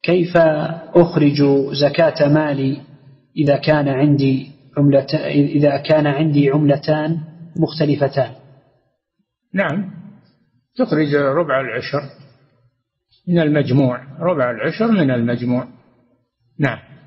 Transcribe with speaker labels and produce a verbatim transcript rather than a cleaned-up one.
Speaker 1: كيف أخرج زكاة مالي إذا كان عندي عملة إذا كان عندي عملتان مختلفتان؟
Speaker 2: نعم، تخرج ربع العشر من المجموع، ربع العشر من المجموع. نعم.